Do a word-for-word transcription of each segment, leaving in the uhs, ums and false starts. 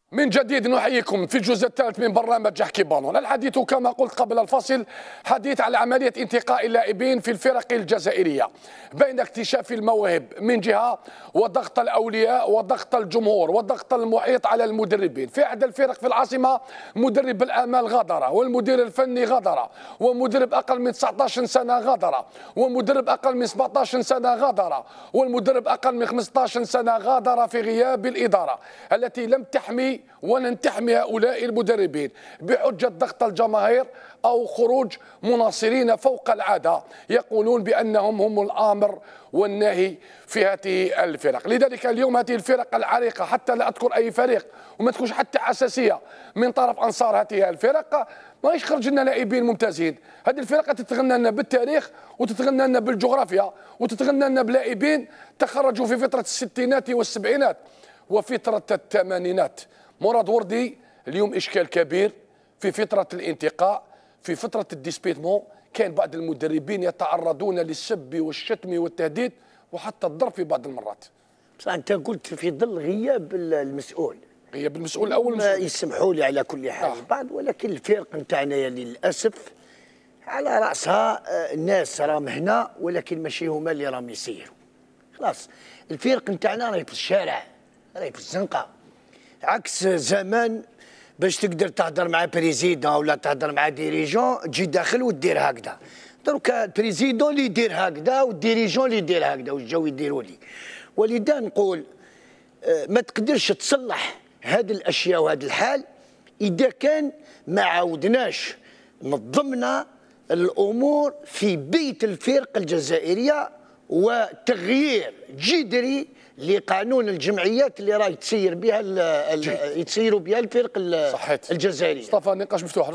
من جديد نحييكم في الجزء الثالث من برنامج احكي بالون. الحديث كما قلت قبل الفاصل حديث على عملية انتقاء اللاعبين في الفرق الجزائرية بين اكتشاف المواهب من جهة وضغط الأولياء وضغط الجمهور وضغط المحيط على المدربين. في أحد الفرق في العاصمة مدرب الآمال غادر، والمدير الفني غادر، ومدرب أقل من تسعة عشر سنة غادر، ومدرب أقل من سبعة عشر سنة غادر، والمدرب أقل من خمسة عشر سنة غادر في غياب الإدارة التي لم تحمي ولن تحمي هؤلاء المدربين بحجة ضغط الجماهير أو خروج مناصرين فوق العادة يقولون بأنهم هم الآمر والناهي في هذه الفرق. لذلك اليوم هذه الفرق العريقة، حتى لا أذكر أي فريق وما تكونش حتى حساسية من طرف أنصار هذه الفرق، ما يخرج لنا لاعبين ممتازين. هذه الفرق تتغنى لنا بالتاريخ وتتغنى لنا بالجغرافيا وتتغنى لنا بلاعبين تخرجوا في فترة الستينات والسبعينات وفترة الثمانينات. مراد وردي اليوم إشكال كبير في فترة الانتقاء، في فترة الديسبيتمون. كان بعض المدربين يتعرضون للسب والشتم والتهديد وحتى الضرب في بعض المرات. بصح أنت قلت في ظل غياب المسؤول، غياب المسؤول الأول. ما يسمحوا لي على كل حال آه. بعض، ولكن الفرق نتاعنا للأسف على رأسها الناس راهم هنا ولكن ماشي هما اللي راهم يسيروا. خلاص الفرق نتاعنا راهي في الشارع، راهي في الزنقة، عكس زمان باش تقدر تهضر مع بريزيدون ولا تهضر مع ديريجون تجي داخل ودير هكذا. دروك البريزيدون اللي يدير هكذا والديريجون اللي يدير هكذا واش جاو يديروا لي. ولذا نقول ما تقدرش تصلح هذه الاشياء وهذا الحال اذا كان ما عاودناش نظمنا الامور في بيت الفرق الجزائريه وتغيير جذري لقانون الجمعيات اللي راهي تسير بها يتسيروا بها الفرق الجزائريه. مصطفى النقاش مفتوح.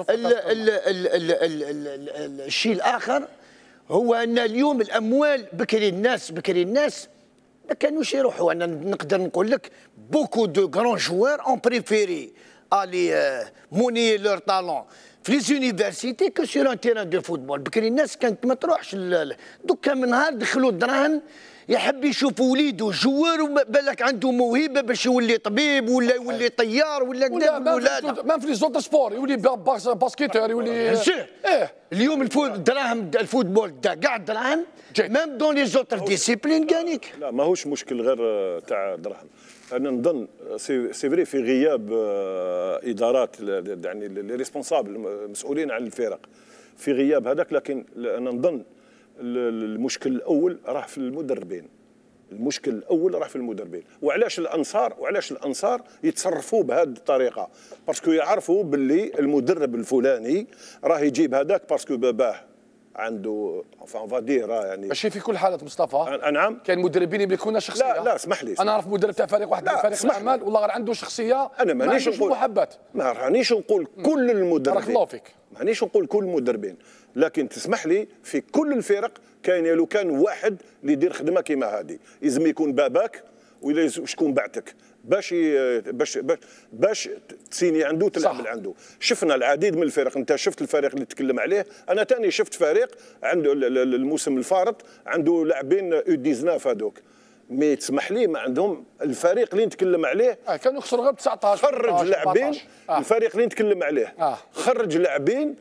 الشيء الاخر هو ان اليوم الاموال بكري الناس بكري الناس ما كانوش يروحوا. انا نقدر نقول لك بوكو دو غران جوار اون بريفيري الي موني لور تالون في لي زونيفرسيتي كو سور ان تيران دو فوتبول. بكري الناس كانت ما تروحش. دوكا من نهار دخلوا الدراهم يحب يشوف وليده جوار وبالك عنده موهبه باش يولي طبيب ولا يولي طيار ولا كذا. ولا لا ما في لي زوت سبور يولي باسكيتور يولي ايه. اليوم الدراهم الفوتبول دا كاع الدراهم ميم دون لي زوتر ديسيبلين كانيك. لا ماهوش مشكل غير تاع دراهم. انا نظن سي فري في غياب ادارات يعني لي ريسبونسابل المسؤولين عن الفرق في غياب هذاك، لكن انا نظن المشكل الاول راه في المدربين. المشكل الاول راه في المدربين. وعلاش الانصار وعلاش الانصار يتصرفوا بهذه الطريقه؟ باسكو يعرفوا باللي المدرب الفلاني راه يجيب هذاك باسكو باباه عنده فان فادير يعني. ماشي في كل حالة مصطفى. نعم. كاين مدربين يملكون شخصيه. لا لا اسمح لي. انا نعرف مدرب تاع فريق واحد من فريق الاعمال والله غير عنده شخصيه. انا مانيش نقول محبات. ما رانيش نقول كل المدربين. بارك الله فيك. مانيش نقول كل المدربين، لكن تسمح لي في كل الفرق كاين لو كان واحد اللي يدير خدمه كيما هذه لازم يكون باباك ولا شكون بعتك باش باش باش باش تسيني عنده تلعب عنده. شفنا العديد من الفرق. انت شفت الفريق اللي تتكلم عليه، انا ثاني شفت فريق عنده الموسم الفارط عنده لاعبين يو تسعطاش هذوك، مي تسمح لي ما عندهم الفريق اللي نتكلم عليه. اه كانوا يخسروا غير تسعطاش. خرج لاعبين آه. الفريق اللي نتكلم عليه آه. خرج لاعبين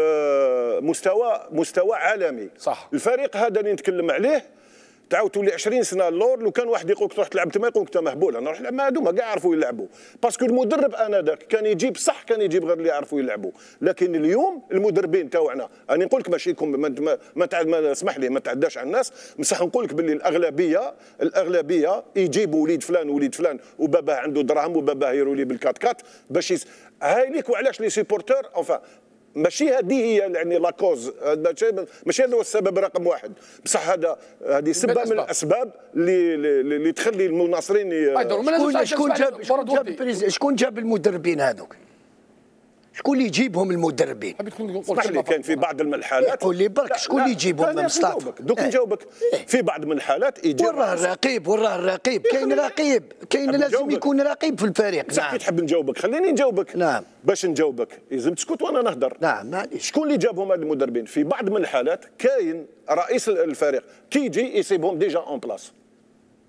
بمستوى مستوى عالمي. صح. الفريق هذا اللي نتكلم عليه تعاود تولي عشرين سنه اللور، لو كان واحد يقول لك تروح تلعب تما يقول لك انت مهبول. انا نروح نلعب مع هذوما كاع يعرفوا يلعبوا، باسكو المدرب انذاك كان يجيب صح كان يجيب غير اللي يعرفوا يلعبوا. لكن اليوم المدربين تاعنا انا نقول لك ماشي يكون ما, ما, ما اسمح لي ما تعداش على الناس، بصح نقول لك باللي الاغلبيه الاغلبيه يجيبوا وليد فلان وليد فلان وباباه عنده دراهم وباباه يرولي بالكات كات باش يس... هاي ليك. وعلاش لي سيبورتور انفا ماشي هذه هي يعني لاكوز، ماشي هذا هو السبب رقم واحد، بصح هذا هذه سبه من الاسباب اللي اللي تخلي المناصرين. شكون شكون جاب شكون جاب المدربين هذوك؟ شكون اللي يجيبهم المدربين؟ اسمح لي كان في بعض من الحالات. قول لي برك شكون اللي يجيبهم مصطفى؟ دوك نجاوبك. في بعض من الحالات يجي وراه الرقيب وراه الرقيب كاين رقيب كاين لازم يكون رقيب في الفريق. نعم كي تحب نجاوبك خليني نجاوبك. نعم باش نجاوبك لازم تسكت وانا نهضر. نعم معليش. شكون اللي جابهم هاد المدربين؟ في بعض من الحالات كاين رئيس الفريق كي يجي يسيبهم ديجا اون بلاص.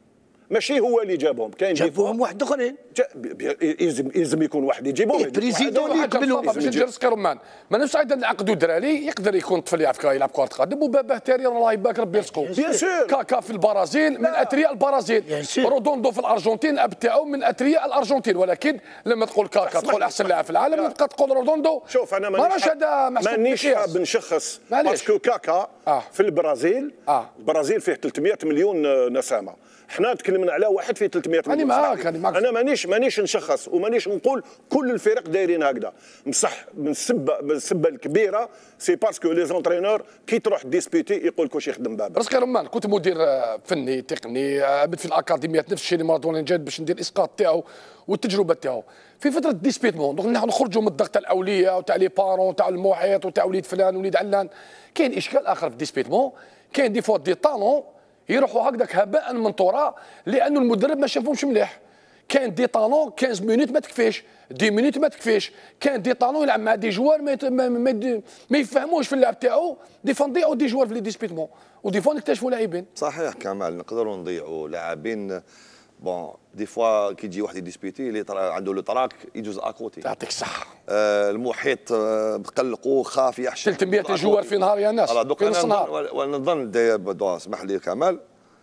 ماشي هو اللي جابهم، كاين جابوهم واحد اخرين. يلزم يلزم يكون واحد يجيبهم. البريزيدون اللي يقبلوا باش نجي رزقي رمان، ما نفسش نعقدوا دراري يقدر يكون طفل يعرف يلعب كره قدم وباباه تاري الله يبارك ربي يرزقه. بيان سور. كاكا في البرازيل من اثرياء البرازيل، رودوندو في الارجنتين الاب تاعو من اثرياء الارجنتين، ولكن لما تقول كاكا تقول احسن لاعب في العالم يبقى تقول رودوندو. شوف انا مانيش هذا مانيش حاب نشخص باسكو كاكا آه. في البرازيل آه. البرازيل فيه ثلاثمائة مليون نسمه، حنا تكلمنا على واحد فيه ثلاثمائة مليون. أنا معاك أنا معاك. انا مانيش مانيش نشخص ومانيش نقول كل الفرق دايرين هكذا، بصح من السبه من السبه الكبيره سي باسكو لي زونترينور كي تروح ديسبيتي يقول لك واش يخدم بابا. رزقي رمان كنت مدير فني تقني، عملت في الاكاديميات نفس الشيء اللي مارادونا جات باش ندير الاسقاط تاعو والتجربه تاعو في فتره ديسبيتمون. دونك نخرجوا من الضغط الاوليه وتاع لي بارون تاع المحيط وتاع وليد فلان وليد علان. كاين اشكال اخر في الديسبيتمون، كاين دي فوا دي طالون يروحوا هكذاك هباء منثورا لانه المدرب ما شافهمش مليح. كان دي طالون خمسة مينوت ما تكفيش، عشرة مينوت ما تكفيش، كان دي طالون يلعب مع دي جوار ما, ما, ما, ما يفهموش في اللعب تاعو، دي فوا نضيعوا دي جوار في لي ديسبيتمون ودي فوا نكتشفوا لاعبين. صحيح كمال، نقدروا نضيعوا لاعبين. بون دي فوا كي يجي واحد يديسبيتي اللي عنده لو تراك يجوز اكوتي. يعطيك الصحه. آه المحيط آه مقلقوا خاف يحشم ثلاثمائة جوار في نهار يا ناس في نص نهار. ونظن اسمح لي كمال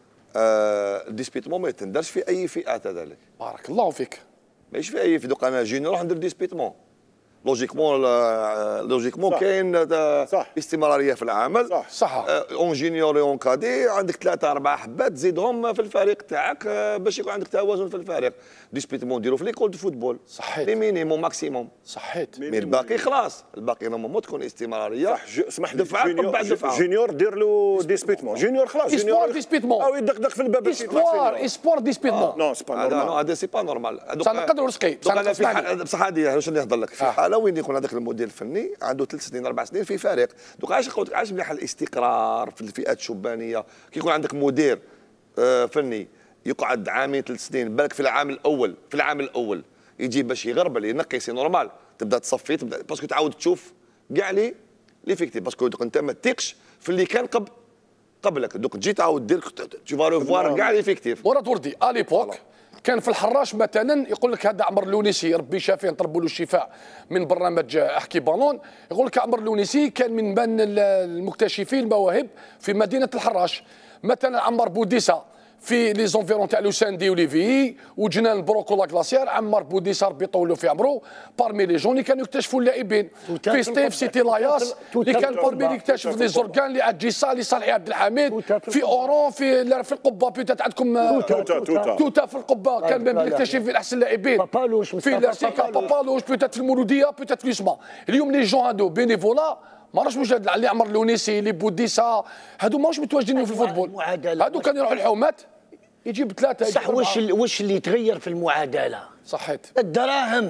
آه الديسبيتمون ما يتندرش في اي فئه كذلك. بارك الله فيك. ماهيش في اي في دوك انا جينيور راح ندير ديسبيتمون لوجيكمون لوجيكمون كاين استمراريه في العمل. صح صح. اون جينيور اون كادي عندك ثلاثه اربعه حبات تزيدهم في الفريق تاعك باش يكون عندك توازن في الفريق. ديسبيتمون نديرو في ليكول دو فوتبول. صحيت. لي مينيموم ماكسيموم. صحيت. مي الباقي خلاص، الباقي نورمالمون تكون استمراريه. صح. اسمح لي دفعه بعد دفعه. جونيور دير له ديسبيتمون. جونيور خلاص. جونيور ديسبيتمون. او يدقدق في الباب. اسبوار اسبوار ديسبيتمون. نو سي با نورمال. هذا سي با نورمال. بصح نقدروا رزقي. بصح هذه واش نهضر لك في حاله وين يكون هذاك المدير الفني عنده ثلاث سنين اربع سنين في فريق. دوك علاش قلت علاش مليح الاستقرار في الفئات الشبانيه. كي يكون عندك مدير آه فني يقعد عامين ثلاث سنين، بالك في العام الاول في العام الاول يجي باش يغربل ينقي سي نورمال، تبدا تصفي تبدا باسكو تعاود تشوف كاع لي ليفيكتيف، باسكو انت ما تثقش في اللي كان قبل قبلك. دوك تجي تعاود دير تو فا ريفوار كاع ليفيكتيف. مراد وردي ا ليبوك كان في الحراش مثلا يقول لك هذا عمر اللونيسي ربي شافيه نطلبوا له الشفاء من برنامج احكي بالون، يقول لك عمر اللونيسي كان من بين المكتشفين المواهب في مدينه الحراش. مثلا عمر بوديسا في لي زونفيرون تاع لوساندي وليفي وجنان بروكولا كلاسير. عمر بوديسا ربي يطول في عمره بارمي لي جون اللي كانوا يكتشفوا اللاعبين. في ستيف سيتي لاياس اللي كان بارمي اللي اكتشف لي زوركان اللي ادجيسا اللي صالحي عبد الحميد. في اورون في في القبه بيتات عندكم توتا توتا توتا في القبه كان من يكتشف احسن لاعبين. في لاسيكا بابالوش بيتات في المولوديه بيتات في اليسما. اليوم لي جون هادو بينيفولا ما راهش مجهد اللي عمر لونيسي اللي بوديسا هادو ماهوش متواجدين في الفوتبول. هادو كانوا يروحوا الحومات يجيب ثلاثة. صح. واش واش اللي تغير في المعادلة؟ صحيت. الدراهم.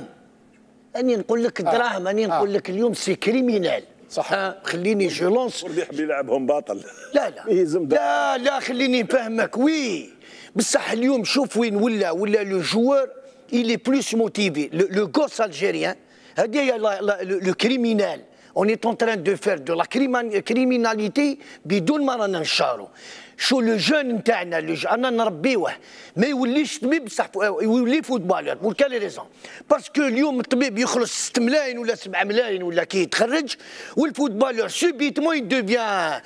أني نقول لك الدراهم. أني نقول لك اليوم سي كريمينال. صح. آه خليني جو لونس. وردي يحب يلعبهم باطل. لا لا لا لا خليني نفهمك. وي بصح اليوم شوف وين ولا ولا لو جوار إلي بلوس موتيفي. لو غوس الجيريان هذه هي لو كريمينال. On est en train de faire de la criminalité بدون ما رانا نشارو. شو لو جون نتاعنا انا نربيوه ما يوليش طبيب بصح يولي فوتبالر. بور كالي ريزون باسكو اليوم الطبيب يخلص ستة ملايين ولا سبعة ملايين ولا كي يتخرج، والفوتبالر سوبيتمون يدوفيان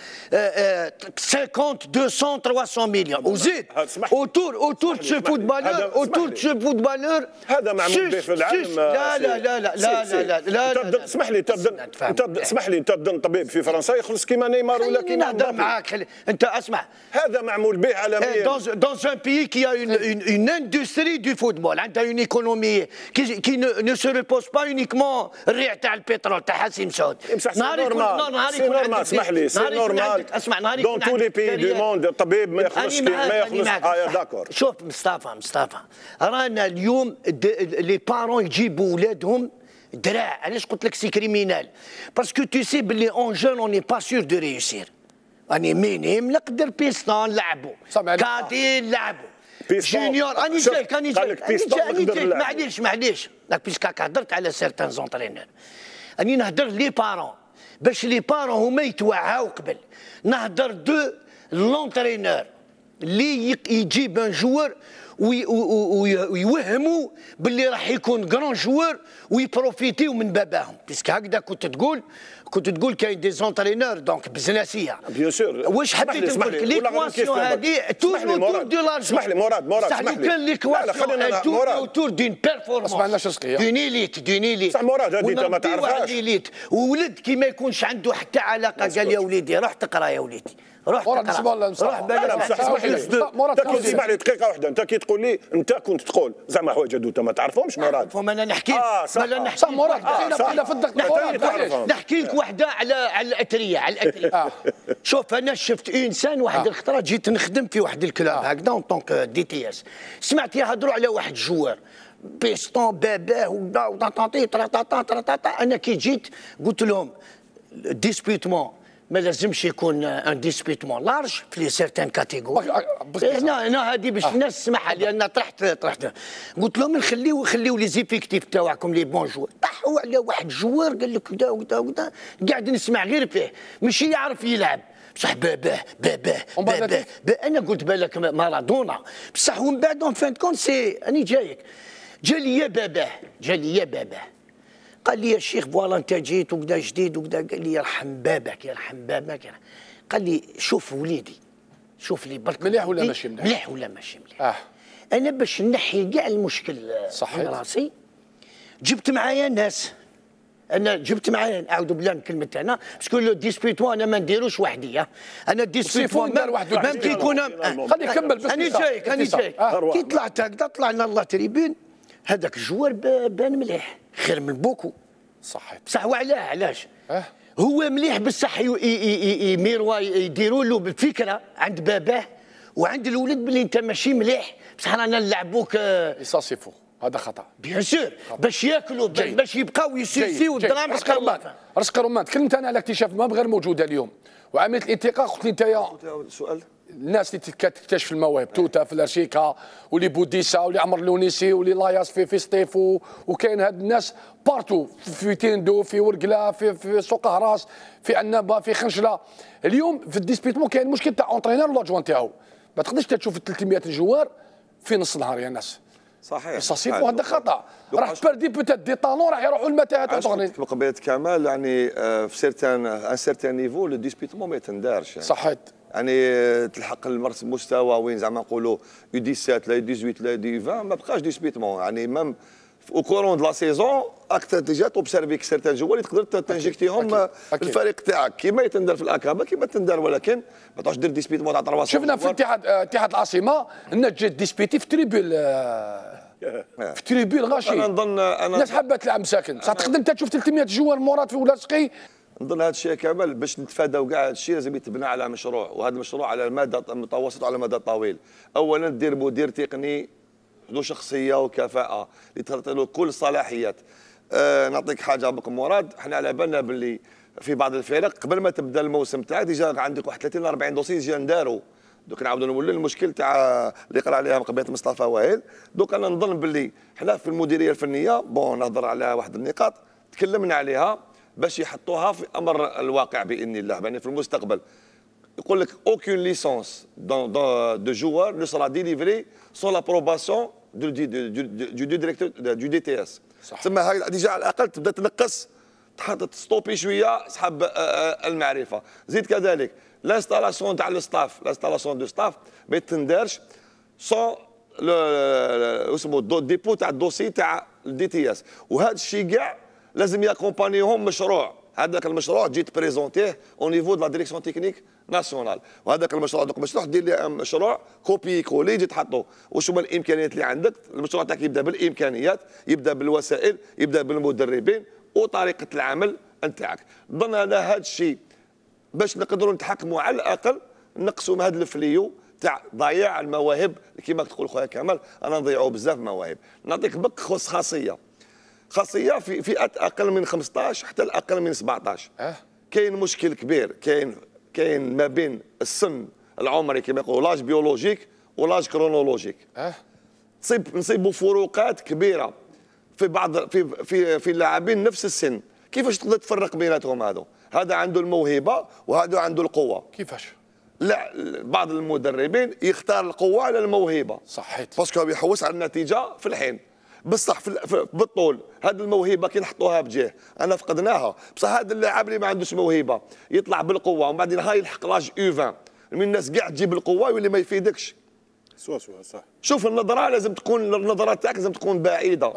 خمسين مئتين ثلاثمائة مليون وزيد اوتور اوتور دو سو فوتبالر اوتور دو سو فوتبالر. هذا معمول به في العالم. لا لا لا لا لا لا لا اسمح لي انت اسمح لي انت تظن طبيب في فرنسا يخلص كيما نيمار ولا كيما نهضر معاك. انت اسمع هذا معمول به عالميا. Dans, dans un pays qui a une, une, une industrie du football, une économie qui, qui ne, ne se repose pas uniquement الريع تاع البترول تاع حسيم سعود. سي نورمال سي نورمال اسمح لي سي نورمال. اسمع نهار دون تو لي بيي دو موند الطبيب ما يخلصش ما يخلص. اه داكور. شوف مصطفى مصطفى رانا اليوم لي بارون يجيبوا اولادهم دراع. علاش قلت لك سي كريمينال؟ باسكو تو سي بلي اون جون اون ني با سور دو ريوسير. راني مينيم نقدر بيستون نلعبوا كادي نلعبوا جونيور. راني جايك راني جايك راني جايك معليش معليش بيسكاك هضرت على سيرتان زونترينور. راني نهضر لي بارون باش لي بارون هما يتوعاو قبل. نهضر دو لونترينور اللي يجيب ان جوار ويوهموا باللي راح يكون جران جوار ويبروفيتيو من باباهم، باسكو هكذا كنت تقول كنت تقول كاين دي زونترينور دونك بزناسيه. بيان سور. واش حبيت نقول لك ليكواسيون هذه توجور تور دو لارجون. اسمح لي مراد مراد اسمح لي. كان ليكواسيون تور اوتور دين بيرفورمانس. اسمعنا شرقيه. دون إليت دون إليت. صح مراد هذه انت ما تعرفهاش. وولد كي ما يكونش عنده حتى علاقه قال يا وليدي روح تقرا يا وليدي. روح تقرا. روح بالك. اسمح لي. مراد اسمح لي دقيقه واحده، انت كي تقول لي انت كنت تقول زعما حوايج هذو انت ما تعرفهمش مراد. فما انا نحكي اه صح نحكي مراد بقينا في الدق. نحكي لك وحده على على الاثريه على الاثريه. شوف انا شفت انسان واحد الخطره جيت نخدم في واحد الكلاب هكذا اون طونك دي تي اس، سمعت يهضروا على واحد جوار بيستون باباه ودا وطاطي طراطاطا طراطاطا. انا كي جيت قلت لهم ديسبيتمون ما لازمش يكون ان ديسبيتمون لارج في سيرتان كاتيجوري. هنا هنا هذه باش الناس تسمعها لان طرحت طرحت قلت لهم نخليو خليو لي زيفيكتيف تاعكم لي بون جوار. طاحوا على واحد جوار قال لك كذا وكذا وكذا، قاعد نسمع غير فيه ماشي يعرف يلعب بصح باباه باباه باباه. انا قلت بالك مارادونا بصح ومن بعد اون فان كون سي اني جايك جا لي يا باباه جا لي يا باباه قال لي يا شيخ فوالا انت جيت وكذا جديد وكذا. قال لي يرحم بابك يرحم بابك. قال لي شوف وليدي شوف لي برك مليح ولا ماشي مليح؟ مليح ولا ماشي مليح؟ اه انا باش نحي كاع المشكل من راسي جبت معايا ناس. انا جبت معايا اعوذ بالله من كلمه انا باسكو لو ديسبيتوا انا ما نديروش وحدي. انا ديسبيتوا ميم كي يكون خلي يكمل بس. انا جايك انا جايك كي طلعت هكذا طلعنا الله تريبين هذاك الجوار بان مليح خير من بوكو. صحيت بصح وعلاه علاش؟ أه؟ هو مليح بصح يميروا يديروا له بالفكره عند باباه وعند الولد باللي انت ماشي مليح بصح رانا نلعبوك يصاصفوا. هذا خطا بيان سور باش ياكلوا باش يبقاو يسيسيو الدراهم حتى الله. رزق رمان تكلمت انا على اكتشاف المواهب غير موجوده اليوم وعمليه الانتقاء. قلت لي انت يا سؤال الناس اللي تكتشف المواهب توتا في الارشيكا ولي بوديسا ولي عمر لونيسي ولي لاياس في في ستيف وكاين هاد الناس بارتو في تيندو في ورقله في في سوق هراس في عنابه في خنجله. اليوم في الديسبيتمون كاين مشكل تاع اونترينور ولاجوان تاعو ما تقدرش تشوف ثلاثمية جوار في نص نهار يا ناس. صحيح يصاصيفوا هذا خطا. راح تبردي بوتيت دي طالون راح يروحوا المتاهات الدغني. قبيله كمال يعني في سيرتان ان سيرتان نيفو لو ديسبيتمون ما يتندارش يعني. صحيت يعني تلحق المستوى وين زعما نقولوا يو سبعة لا يو ثمانية لا يو عشرين ما بقاش ديسبيتمون يعني ميم او كورون دو لا سيزون اكثر ديجا توبسيرفيك سيرتان جوال تقدر تنجكتيهم الفريق تاعك كيما يتندر في الاكابا كيما تندر، ولكن ما تعرفش دير ديسبيتمون تاع ثلاثة. شفنا في اتحاد اتحاد العاصمه الناس جات ديسبيتي في تريبول في تريبول غاشي. انا نظن انا الناس حابه تلعب مساكن صح. تقدر انت تشوف ثلاثمية جوار مرات في ولاصقي. نظن هذا الشيء كامل باش نتفاداو كاع هذا الشيء لازم يتبنى على مشروع، وهذا المشروع على المدى المتوسط وعلى المدى الطويل. اولا دير مدير تقني ذو شخصيه وكفاءه اللي تعطي له كل الصلاحيات. أه نعطيك حاجه بك مراد، احنا على بالنا باللي في بعض الفرق قبل ما تبدا الموسم تاعك ديجا عندك واحد ثلاثين ولا أربعين دوسي ديجا نداروا. دوك نعاودوا نولوا المشكل تاع اللي قرا عليها قبيله مصطفى وائل. دوك انا نظن باللي حنا في المديريه الفنيه بون نهضر على واحد النقاط تكلمنا عليها باش يحطوها في امر الواقع باذن الله. يعني في المستقبل يقول لك اوكين ليسونس دون دو جوار نو سرا ديليفري سون لابروباسيون دو دو ديريكتور دو دي تي اس. تسمى هاي ديجا على الاقل تبدا تنقص تحط تستوبي شويه اصحاب المعرفه. زيد كذلك لانستالاسيون تاع الستاف لانستالاسيون دو ستاف ما يتندارش سون اسمو ديبو تاع الدوسي تاع الدي تي اس. وهذا الشيء كاع لازم ياكومبانيهم مشروع. هذاك المشروع جيت بريزونتيه او نيفو دو لا ديريكسيون تكنيك ناسيونال. وهذاك المشروع دوك باش تروح دير لي مشروع كوبي كولي تجي تحطو واش هما الامكانيات اللي عندك. المشروع تاعك يبدا بالامكانيات، يبدا بالوسائل، يبدا بالمدربين وطريقه العمل نتاعك. ظن انا هذا الشيء باش نقدروا نتحكموا على الاقل نقصوا من هذا الفليو تاع ضياع المواهب كما تقول خويا كمال. انا نضيعوا بزاف مواهب. نعطيك بك خاصيه خاصيه في فئات اقل من خمسطاش حتى الاقل من سبعطاش. أه؟ كاين مشكل كبير كاين كاين ما بين السن العمري كما يقولوا لاج بيولوجيك ولاج كرونولوجيك. أه؟ تصيب نصيبوا فروقات كبيره في بعض في في في اللاعبين نفس السن. كيفاش تقدر تفرق بيناتهم؟ هذا هذا عنده الموهبه وهذا عنده القوه. كيفاش؟ لا بعض المدربين يختار القوه على الموهبه. صحيت. باسكو يحوس على النتيجه في الحين. بصح في بالطول هذه الموهبه كي نحطوها بجاه انا فقدناها. بصح هذا اللاعب اللي ما عندوش موهبه يطلع بالقوه ومن بعد هاي يلحق لاج يو عشرين من الناس كاع تجيب القوه واللي ما يفيدكش. سوا سوا صح. شوف النظره لازم تكون النظره تاعك لازم تكون بعيده.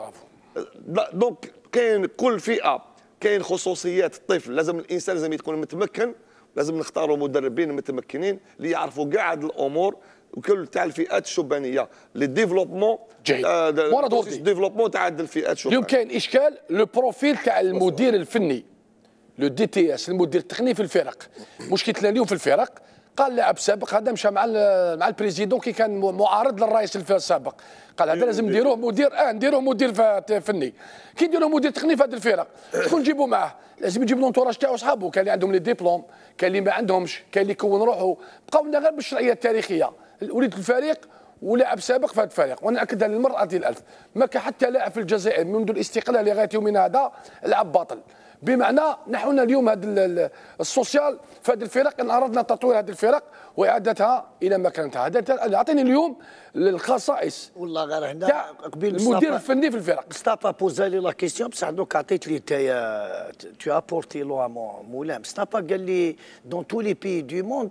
دونك كاين كل فئه كاين خصوصيات الطفل، لازم الانسان لازم يكون متمكن، لازم نختاروا مدربين متمكنين اللي يعرفوا كاع هذه الامور وكل تاع الفئات الشبانيه لي ديفلوبمون. جيد. مراد وردي ديفلوبمون تاع الفئات الشبانيه. اليوم كاين اشكال لو بروفيل تاع المدير الفني لو دي تي اس المدير التقني في الفرق. مشكلتنا اليوم في الفرق قال لاعب سابق هذا مشى مع مع البريزيدون كي كان معارض للرئيس السابق، قال هذا لازم نديروه مدير اه نديروه مدير فني. كي نديروه مدير تقني في هذه الفرق شكون نجيبوا معاه؟ لازم نجيب لونتوراج تاعو صحابه، كاين اللي عندهم لي ديبلوم، كاين اللي ما عندهمش، كاين اللي يكون روحه. بقاو لنا غير بالشرعيه التاريخيه وليد الفريق ولاعب سابق في هذا الفريق، وانا ناكدها للمره الالف ما كان حتى لاعب في الجزائر منذ الاستقلال لغايه يومنا هذا لعب باطل. بمعنى نحن اليوم هذا السوسيال في هذه الفرق ان اردنا تطوير هذه الفرق واعادتها الى مكانتها. هذا اعطيني اليوم الخصائص والله غير هنا قبيل المدير الفني في الفرق. مصطفى بوزا لي لا كيستيون بصح دوك عطيت لي تايا تو ابورتي لو مولان. مصطفى قال لي دون تو لي بيي دو موند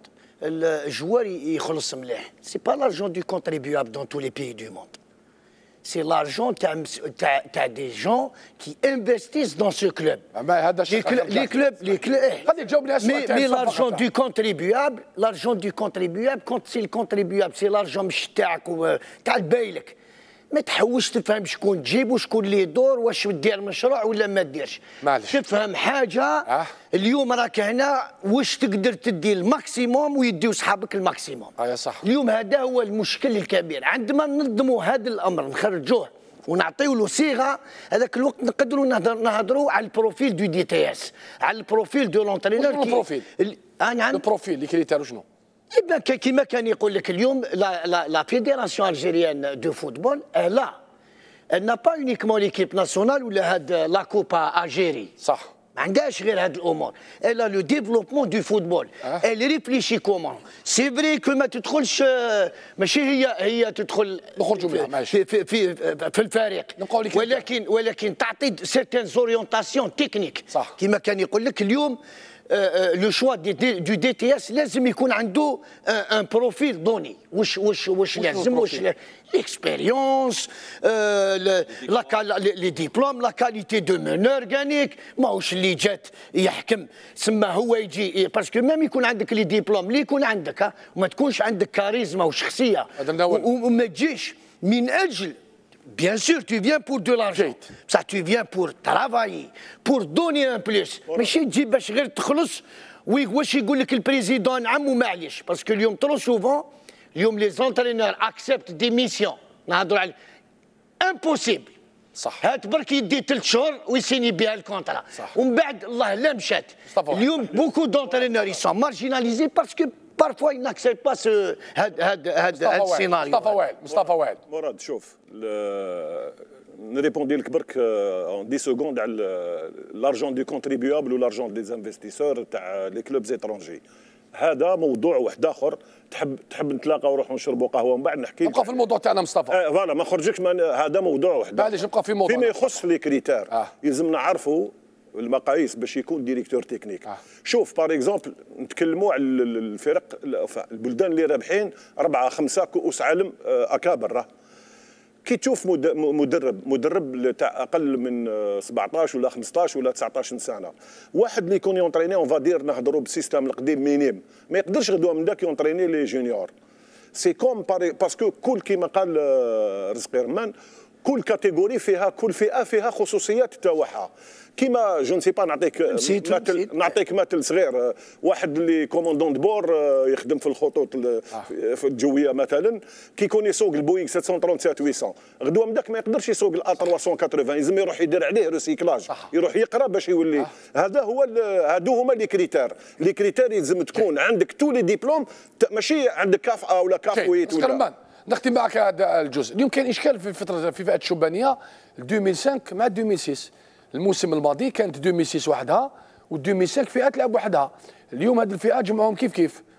الجوار يخلص مليح. سي با لارجون دو كونتريبيوابل دون تو لي بيي دو موند. C'est l'argent تاع دي جون كي انفستيس دون سو كلوب. هذا لي كلوب لي كلوب غادي تجاوب لي السؤال تاعي. مي لارجون دو كونتريبيوابل لارجون دو كونتريبيوابل كونت سي الكونتريبيوابل سي لارجون مش تاعك تاع البايلك. ما تحوش تفهم شكون تجيب وشكون اللي يدور واش دير مشروع ولا ما ديرش. معلش تفهم حاجه أه؟ اليوم راك هنا واش تقدر تدي الماكسيموم ويديو صحابك الماكسيموم. اه صح. اليوم هذا هو المشكل الكبير. عندما ننظموا هذا الامر نخرجوه ونعطيو له صيغه هذاك الوقت نقدروا نهضروا على البروفيل دو دي تي اس على البروفيل دو لونترينور. كي البروفيل انا عندي البروفيل اللي كريتيرو شنو؟ كيما كان يقول لك اليوم لا لا لا فيديراسيون الجيريان دو فوتبول لا elle n'a pas uniquement l'équipe nationale ولا هاد لا كوبا اجيري. صح. ما عندهاش غير هاد الامور. elle a le développement du football. أه؟ elle réfléchit comment. c'est vrai que ما تدخلش ماشي هي هي تدخل نخرجوا منها ماشي في في في, في الفريق ولكن ولكن تعطي سيرتين زوريونتاسيون تكنيك. صح. كيما كان يقول لك اليوم لو شوا دو دي تي اس لازم يكون عنده ان بروفيل دوني. واش واش واش لازم واش ليكسبيريونس لي ديبلوم لا كاليتي دو مونور كانيك ماهوش اللي جات يحكم سما هو يجي باسكو ميم يكون عندك لي ديبلوم اللي يكون عندك وما تكونش عندك كاريزما وشخصيه وما تجيش من اجل. Bien sûr, tu viens pour de l'argent. Ça, tu viens pour travailler, pour donner un plus. ماشي تجي باش غير تخلص واش يقول لك البريزيدون نعم ومعليش باسكو اليوم ترو سوفون اليوم لي زونترينور اكسبت دي ميسيون نهضروا على امبوسيبل. صح. هات برك يدي ثلاث شهور ويسيني بها الكونترا ومن بعد الله لا مشات. اليوم بوكو دونترينور يسون مارجيناليزي باسكو parfois ils n'acceptent pas ce هاد هاد هاد هاد السيناريو. مصطفى وائل مصطفى وائل مراد شوف نريبوندي لك برك اون دي سكوند على لارجون دو كونتريبيوابل ولارجون دي انفستيسور تاع لي كلوب زيترونجي. هذا موضوع واحد اخر. تحب تحب نتلاقاو ونروحوا نشربوا قهوه ومن بعد نحكي نبقى في الموضوع تاعنا مصطفى. آه فوالا ما خرجكش من هذا موضوع واحد. معليش نبقى في موضوع فيما يخص لي كريتير آه. يلزم نعرفوا المقاييس باش يكون ديريكتور تكنيك. آه. شوف بار اكزومبل نتكلموا على الفرق البلدان اللي رابحين أربعة خمسة كؤوس عالم اكابر. كي تشوف مدرب مدرب تاع اقل من سبعطاش ولا خمسطاش ولا تسعطاش سنه واحد اللي يكون يونطريني اون فادير نهضروا بالسيستم القديم مينيم ما يقدرش غدوه من داك يونطريني لي جونيور. سي كوم باسكو كل كيما قال رزق رمان كل كاتيجوري فيها كل فئه فيها خصوصيات تاعها. كيما جو نسي با نعطيك مثل نعطيك مثل صغير واحد اللي كوموندون بور يخدم في الخطوط في الجويه مثلا كي يكون يسوق البوينغ سبعمية وثمانية وثلاثين ثمانمية غدوه من داك ما يقدرش يسوق الأ ثلاثمية وثمانين لازم يروح يدير عليه ريسيكلاج يروح يقرا باش يولي. هذا هو هادو هما لي كريتير. لي كريتير يلزم تكون عندك تو لي ديبلوم ماشي عندك كاف ولا كافويت ولا. نختم معك هذا الجزء. اليوم كاين اشكال في فتره في فئه الشبانيه ألفين وخمسة مع ألفين وستة. الموسم الماضي كانت ألفين وستة وحدها و ألفين وخمسة فئه تلعب وحدها. اليوم هذه الفئات جمعهم كيف كيف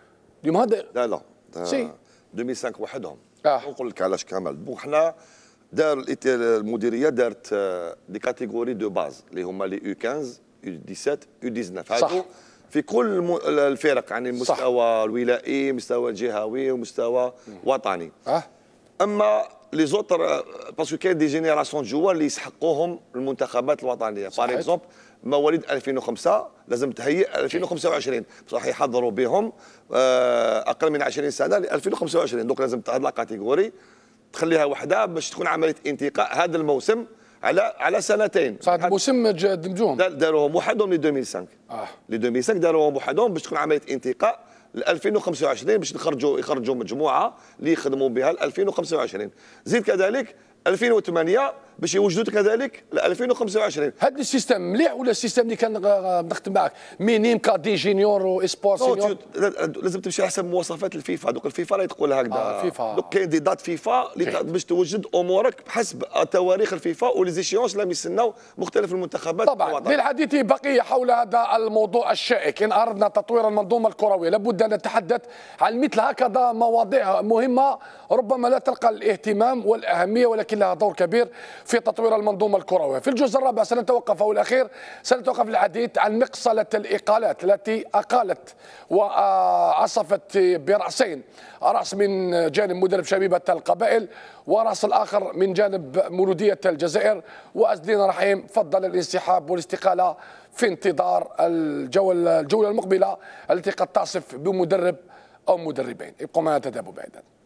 اليوم هذا لا لا سي ألفين وخمسة وحدهم. آه. نقول لك علاش كمال. بون حنا دار المديريه دارت دي كاتيجوري دو باز اللي هما لي يو خمسة يو سبعة يو تسعطاش هادو في كل الفرق، يعني المستوى الولائي، المستوى الجهوي ومستوى وطني. اه اما لي زوتر باسكو كاين دي جينيراسيون جوار اللي يسحقوهم المنتخبات الوطنيه. باغ اكزومبل مواليد ألفين وخمسة لازم تهيئ ألفين وخمسة وعشرين بصح يحضروا بهم اقل من عشرين سنه ل ألفين وخمسة وعشرين. دونك لازم هاد لا كاتيجوري تخليها وحده باش تكون عمليه انتقاء هذا الموسم على على سنتين. صح الموسم دمجوهم داروهم وحدهم ل ألفين وخمسة. اه ل ألفين وخمسة داروهم وحدهم باش تكون عمليه انتقاء ل ألفين وخمسة وعشرين باش نخرجوا يخرجوا مجموعه اللي يخدموا بها ل ألفين وخمسة وعشرين. زيد كذلك ألفين وثمانية باش يوجدوا كذلك ل ألفين وخمسة وعشرين. هذا السيستم مليح ولا السيستم اللي كان نخدم معك مينيم كادي جينيور واسبور سينيور؟ لازم تمشي حسب مواصفات الفيفا. دوك الفيفا لا تقول هكذا. آه فيفا. دوك كاين دي دات فيفا اللي باش توجد امورك بحسب تواريخ الفيفا وليزيشيونس اللي يستناو مختلف المنتخبات. طبعا للحديث بقيه حول هذا الموضوع الشائك. ان اردنا تطوير المنظومه الكرويه لابد ان نتحدث عن مثل هكذا مواضيع مهمه ربما لا تلقى الاهتمام والاهميه ولكن لها دور كبير في تطوير المنظومه الكرويه. في الجزء الرابع سنتوقف او الاخير سنتوقف للحديث عن مقصله الاقالات التي اقالت وعصفت براسين، راس من جانب مدرب شبيبه القبائل وراس الاخر من جانب مولوديه الجزائر، وازدين رحيم فضل الانسحاب والاستقاله في انتظار الجوله الجوله المقبله التي قد تعصف بمدرب او مدربين. ابقوا معنا تتابعوا بعيدا.